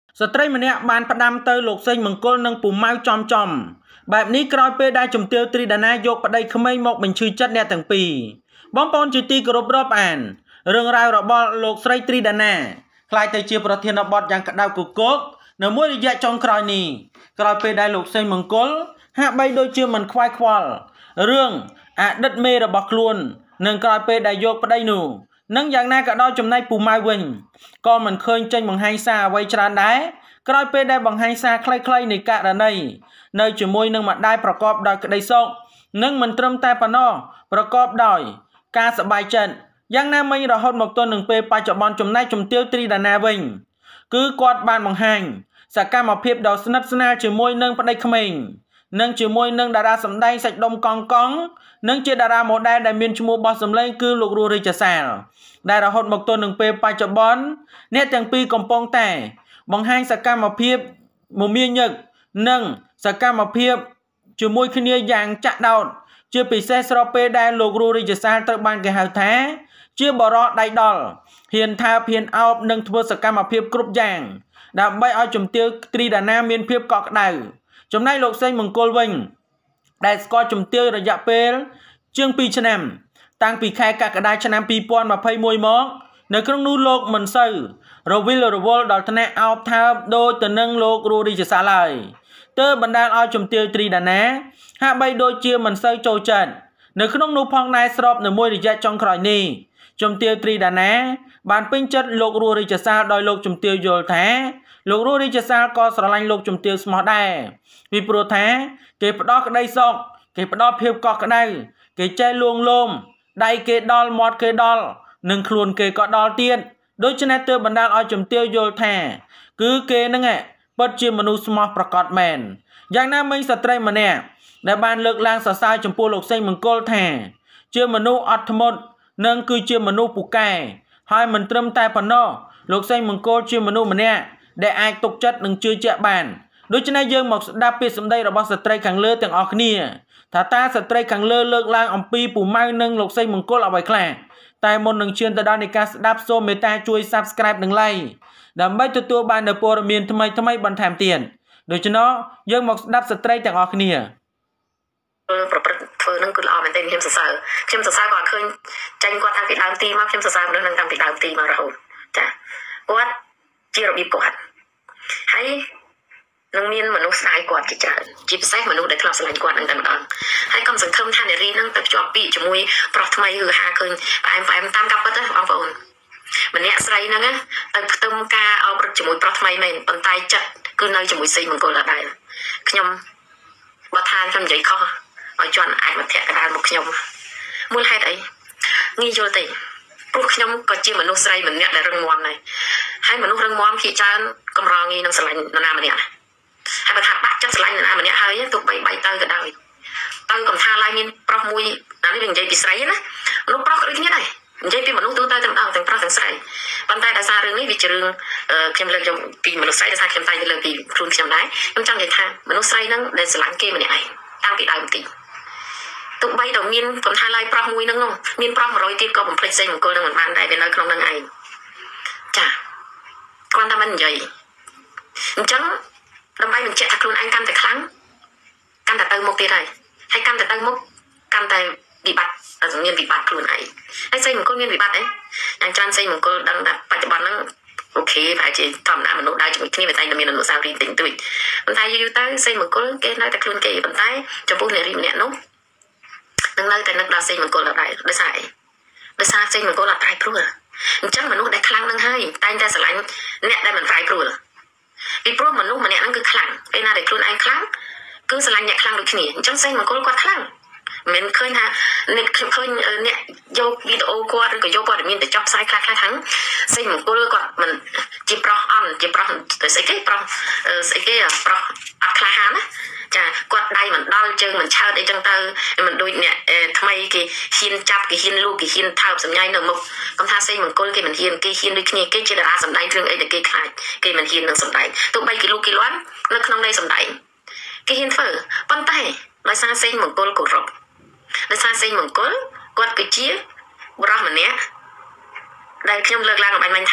ស្ត្រីម្នាក់បានផ្ដាំទៅលោកសេងមង្គលនិងពូម៉ៅចំបែបនេះក្រោយពេលដែលជំទាវត្រីដាណាយកប្តីក្មេងមកបញ្ឈឺចិត្តអ្នកទាំងពីរបងប្អូនជាទីគោរពរាប់អានរឿងរ៉ាវរបស់លោកស្រីត្រីដាណាខ្លាយទៅជាប្រធានបទយ៉ាងក្តៅគគុកនៅមួយរយៈចុងក្រោយនេះក្រោយពេលដែលលោកសេងមង្គលហាក់បីដូចជាមិនខ្វាយខ្វល់រឿងអតីតមេរបស់ខ្លួននឹងក្រោយពេលដែលយកប្តីនោះនឹងយ៉ាងណាក៏ដោយចំណែកពូម៉ៅវិញក៏មិនឃើញចេញបង្ហាញសារអ្វីច្រើនដែរក្រោយពេលដែលបង្ហាញសារខ្លីៗនៃករណីនៅជាមួយនឹងម្ដាយប្រកបដោយក្តីសុខនិងមិនត្រឹមតែប៉ុណ្ណោះប្រកបដោយការសប្បាយចិត្តយ៉ាងណាមិញរហូតមកទល់នឹងពេលបច្ចុប្បន្នចំណែកជំទាវត្រីដាណាវិញគឺគាត់បានបង្ហាញសកម្មភាពដ៏ស្និទ្ធស្នាលជាមួយនឹងប្តីក្មេងនិងជាមួយនឹងតារាសម្ដែងសាច់ដុំកង់និងជាតារាម៉ូដែលដែលមានឈ្មោះបោះសម្លេងគឺលោករស់រាជសាលដែលរហូតមកទល់នឹងពេលបច្ចុប្បន្នអ្នកទាំងពីរកំពុងតែបង្ហាញសកម្មភាពមមាញឹកនិងសកម្មភាពជាមួយគ្នាយ៉ាងចាក់ដោតជាពិសេសស្របពេលដែលលោករស់រាជសាលត្រូវបានគេហៅថាជាបរិះដៃដល់ហ៊ានថាហ៊ានអោបនិងធ្វើសកម្មភាពគ្រប់យ៉ាងដើម្បីឲ្យជំទាវត្រីដាណាមានភាពកក់ក្ដៅចំណែកលោកសេងមង្គលវិញដែលស្គាល់ជំទាវរយៈពេលជាង2ឆ្នាំតាំងពីខែកក្កដាឆ្នាំ2021មកនៅក្នុងនោះលោកមិនសូវរវិលរវល់ដល់ថ្នាក់អោបថើបដូចទៅនឹងលោករស់រាជសាលឡើយទើបបណ្ដាលឲ្យជំទាវត្រីដាណាហាក់បីដូចជាមិនសូវចូលចិត្តនៅក្នុងនោះផងដែរស្របនៅមួយរយៈចុងក្រោយនេះជំទាវត្រីដាណាបានពេញចិត្តលោករស់រាជសាលដោយលោកជំទាវយល់ថាលោករស់រាជសាលក៏ស្រឡាញ់លោកជំទាវស្មោះដែរពីព្រោះថាគេផ្ដោតក្តីសុខគេផ្ដោតភាពកក់ក្ដៅគេចេះលួងលោមដៃគេដល់មាត់គេដល់និងខ្លួនគេក៏ដល់ទៀតដូច្នេះទើបបណ្ដាលឲ្យជំទាវយល់ថាគឺគេនឹងពិតជាមនុស្សស្មោះប្រកបមែនយ៉ាងណាមិញស្ត្រីម្នាក់ដែលបានលើកឡើងសរសើរចំពោះលោកសេងមង្គលថាជាមនុស្សអត់ធ្មត់និងគឺជាមនុស្សពូកែហើយមិនត្រឹមតែប៉ុណ្ណោះលោកសេងមង្គលជាមនុស្សម្នាក់ដែលអាចទុកចិត្តនិងជឿជាក់បានដូច្នេះយើងមកស្ដាប់ពាក្យសម្ដីរបស់ស្ត្រីខាងលើទាំងអស់គ្នាថាតើស្ត្រីខាងលើលើកឡើងអំពីពូម៉ៅនិងលោកសេងមង្គលអ្វីខ្លះតែមុននឹងឈានទៅដល់នៃការស្ដាប់សូមមេត្តាជួយ Subscribe និង Like ដើម្បីទទួលបាននូវព័ត៌មានថ្មីៗបន្ថែមទៀតដូច្នេះយើងមកស្ដាប់ស្ត្រីទាំងអស់គ្នាប្រព្រឹត្តធ្វើនឹងគឺល្អមែនទេខ្ញុំសរសើរគាត់ឃើញចាញ់គាត់តាំងពីដើមទីមកខ្ញុំសរសើរមនុស្សនឹងតាំងពីដើមទីមករហូតចាគាត់ជារបៀបគាត់ហើយនឹងមានមនុស្សស្ដាយគាត់ជាច្រើនជាពិសេសមនុស្សដែលធ្លាប់ស្រឡាញ់គាត់នឹងតែម្ដងហើយកុំសង្ឃឹមថានារីនឹងទៅភ្ជាប់ពាក្យជាមួយប្រុសថ្មីឬហាឃើញផ្អែមតាមកាប់ពិតទេបងប្អូនម្នាក់ស្រីហ្នឹងទៅផ្ទឹមការអោបរឹកជាមួយប្រុសថ្មីមែនប៉ុន្តែចិត្តគឺនៅជាមួយសេងមង្គលដដែលខ្ញុំបើថាខ្ញុំនិយាយខុសឲ្យជន់អាចមកធាក់កណ្ដាលមកខ្ញុំមូលហេតុអីងាយយល់ទេព្រោះខ្ញុំក៏ជាមនុស្សស្រីម្នាក់ដែលរឹងមាំដែរហើយមនុស្សរឹងមាំជាច្រើនកម្រងាយនឹងស្រឡាញ់នរណាម្នាក់ហើយបើថាបាក់ចិត្តស្រឡាញ់នរណាម្នាក់ហើយទោះបីទៅក៏ដោយទៅកំថាឡើយមានប្រុសមួយអានេះវានិយាយពីស្រីណាមនុស្សប្រុសក៏ដូចគ្នាដែរនិយាយពីមនុស្សទូទៅទាំងប្រុសទាំងស្រីប៉ុន្តែដោយសាររឿងនេះវាជារឿងខ្ញុំលើកយកពីមនុស្សស្រីដោយសារខ្ញុំតែលើកពីខ្លួនខ្ញុំដែរខ្ញុំចង់និយាយថាមនុស្សស្រីហ្នឹងដែលស្រឡាញ់គេម្នាក់ឯងតាំងពីដើមទីទោះបីតែមានកំថាឡើយប្រុសមួយហ្នឹងមានប្រុស100ទៀតក៏បំភ្លេចសេងមង្គលនឹងមិនបានដែរវានៅក្នុងនឹងឯងចាគាត់តែមិននិយាយអញ្ចឹងដើម្បីបញ្ជាក់ថាខ្លួនឯងកាន់តែខ្លាំងកាន់តែទៅមុខទៀតហើយកាន់តែទៅមុខកាន់តែវិបត្តិមានវិបត្តិខ្លួនឯងហើយសេងមង្គលមានវិបត្តិអីយ៉ាងច្រើនសេងមង្គលដឹងថាបច្ចុប្បន្នហ្នឹងអូខេប្រហែលជាធម្មតាមនុស្សដើរជាមួយគ្នាវាតែមានអនុស្សាវរីយ៍តិចតួចប៉ុន្តែយូរទៅសេងមង្គលគេនៅតែខ្លួនគេប៉ុន្តែចំពោះនារីម្នាក់នោះនឹងនៅតែនឹកដល់សេងមង្គលដល់ដែរដោយសារអីដោយសារសេងមង្គលអត់ប្រែប្រួលអញ្ចឹងមនុស្សដែលខ្លាំងនឹងហើយតែងតែស្រឡាញ់អ្នកដែលមិនប្រែប្រួលពីព្រោះមនុស្សម្នាក់ហ្នឹងគឺខ្លាំងពេលណាដែលខ្លួនឯងខ្លាំងគឺស្រឡាញ់អ្នកខ្លាំងដូចគ្នាអញ្ចឹងសេងមង្គលគាត់ខ្លាំងមិនឃើញថាអ្នកឃើញអ្នកយកវីដេអូគាត់ឬក៏យកព័ត៌មានទៅចុះផ្សាយខ្លះហ្នឹងសេងមង្គលគាត់មិនជាប្រុសអន់ជាប្រុសស្អីគេប្រុសស្អីគេប្រុសអត់ក្លាហានណាចាគាត់ដៃមិនដល់ជើងមិនឆើតអីចឹងទៅមិនដូចអ្នកថ្មីគេហ៊ានចាប់គេហ៊ានលូកគេហ៊ានថើបសម្ញៃនៅមុខកំថាសេងមង្គលគេមិនហ៊ានគេហ៊ានដូចគ្នាគេជាតារាសម្ដែងរឿងអីដែលគេខ្លាចគេមិនហ៊ាននឹងសម្ដែងទោះបីគេលូកគេលាន់នៅក្នុងនៃសម្ដែងគេហ៊ានធ្វើប៉ុន្តែដោយសារសេងមង្គលគោរពដោយសារសេងមង្គលគាត់គឺជាបុរសម្នាក់ដែលខ្ញុំលើកឡើងអំបញ្ញថា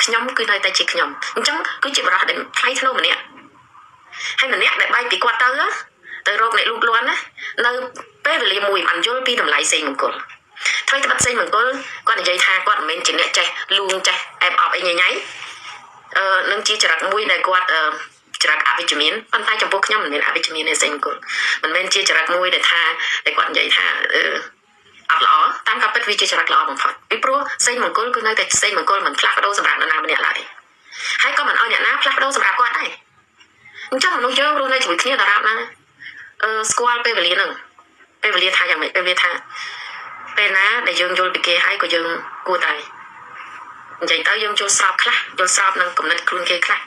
ខ្ញុំគឺនៅតែជាខ្ញុំអញ្ចឹងគឺជាបរិបទដែលថ្លៃថ្នូរម្នាក់ហើយម្នាក់ដែលបែកពីគាត់ទៅរកអ្នកលូកលាន់ណានៅពេលវេលាមួយបានយល់ពីតម្លៃសេងមង្គលថ្មីត្បិតសេងមង្គលគាត់និយាយថាគាត់មិនមែនជាអ្នកចេះលួងចេះអែបអបអីញ៉ៃនឹងជាចរិតមួយដែលគាត់ចរិតអវិជ្ជមានប៉ុន្តែចំពោះខ្ញុំមិនមានអវិជ្ជមានទេសេងមង្គលមិនមែនជាចរិតមួយដែលគាត់និយាយថាអត់ល្អតាមការពិតវាជាចរិតល្អបំផុតពីព្រោះសេងមង្គលគឺនៅតែសេងមង្គលមិនផ្លាស់ប្ដូរសម្រាប់នរណាម្នាក់ឡើយហើយក៏មិនឲ្យអ្នកណាផ្លាស់ប្ដូរសម្រាប់គាត់ដែរអញ្ចឹងមនុស្សយើងរស់នៅជាមួយគ្នាតារាបណាស្គាល់ពេលវេលាហ្នឹងពេលវេលាថាយ៉ាងម៉េចពេលវេលាថាពេលណាដែលយើងយល់ពីគេហើយក៏យើងគួរតែនិយាយទៅយើងយល់ស្របខ្លះយល់ស្របនឹងគំនិតខ្លួនគេខ្លះ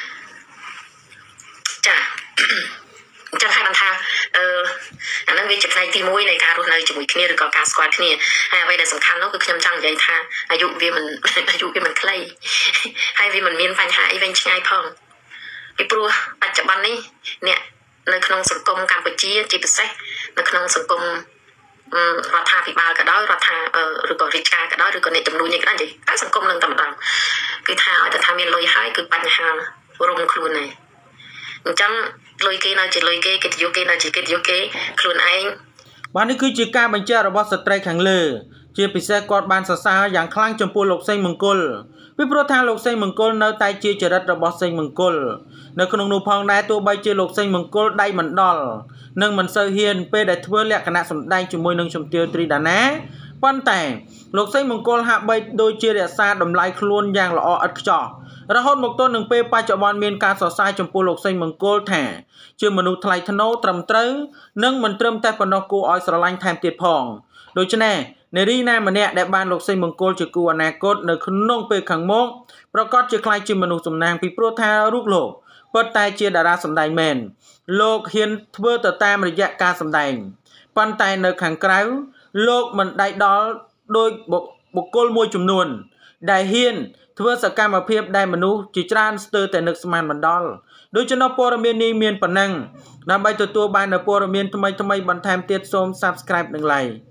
ចាអញ្ចឹងហើយបានថាអានឹងវាជាផ្នែកទី1នៃការរស់នៅជាមួយគ្នាឬក៏ការស្គាល់គ្នាហើយអ្វីដែលសំខាន់នោះគឺខ្ញុំចង់និយាយថាអាយុវាមិនខ្លីហើយវាមិនមានបញ្ហាអីវែងឆ្ងាយផងពីព្រោះបច្ចុប្បន្ននេះអ្នកនៅក្នុងសង្គមកម្ពុជាជាពិសេសនៅក្នុងសង្គមរដ្ឋាភិបាលក៏ដោយរដ្ឋាឬក៏រាជការក៏ដោយឬក៏អ្នកជំនួយនេះក៏ដោយនិយាយតែសង្គមនឹងតែម្ដងគឺថាឲ្យតែថាមានលុយហើយគឺបញ្ហារុំខ្លួនឯងអញ្ចឹងលុយគេនៅជាលុយគេកិត្តិយសគេនៅជាកិត្តិយសគេខ្លួនឯងបាទនេះគឺជាការបញ្ជាក់របស់ស្ត្រីខាងលើជាពិសេសគាត់បានសរសើរយ៉ាងខ្លាំងចំពោះលោកសេងមង្គលពីព្រោះថាលោកសេងមង្គលនៅតែជាចរិតរបស់សេងមង្គលនៅក្នុងនោះផងដែរទោះបីជាលោកសេងមង្គលដៃមិនដល់និងមិនសូវហ៊ានពេលដែលធ្វើលក្ខណៈសម្ដែងជាមួយនឹងជំទាវត្រីដាណាប៉ុន្តែលោកសេងមង្គលហាក់បីដូចជារក្សាតម្លៃខ្លួនយ៉ាងល្អឥតខ្ចោះរហូតមកទល់នឹងពេលបច្ចុប្បន្នមានការសរសើរចំពោះលោកសេងមង្គលថាជាមនុស្សថ្លៃថ្នូរត្រឹមត្រូវនិងមិនត្រឹមតែប៉ុណ្ណោះគួរឲ្យស្រឡាញ់ថែមទៀតផងដូច្នេះនារីណាម្នាក់ដែលបានលោកសេងមង្គលជាគូអនាគតនៅក្នុងពេលខាងមុខប្រកាសជាខ្លាចជាមនុស្សសំណាងពីព្រោះថារូបលោកពិតតែជាតារាសម្ដែងមែនលោកហ៊ានធ្វើទៅតាមរយៈការសម្ដែងប៉ុន្តែនៅខាងក្រៅលោកមិនដៃដល់ដោយបុគ្គលមួយចំនួនដែលហ៊ានធ្វើសកម្មភាពដែលមនុស្សជាច្រើនស្ទើរតែនឹកស្មានមិនដល់ដូច្នោះព័ត៌មាននេះមានប៉ុណ្ណឹងដើម្បីទទួលបាននូវព័ត៌មានថ្មីបន្ថែមទៀតសូម Subscribe និង Like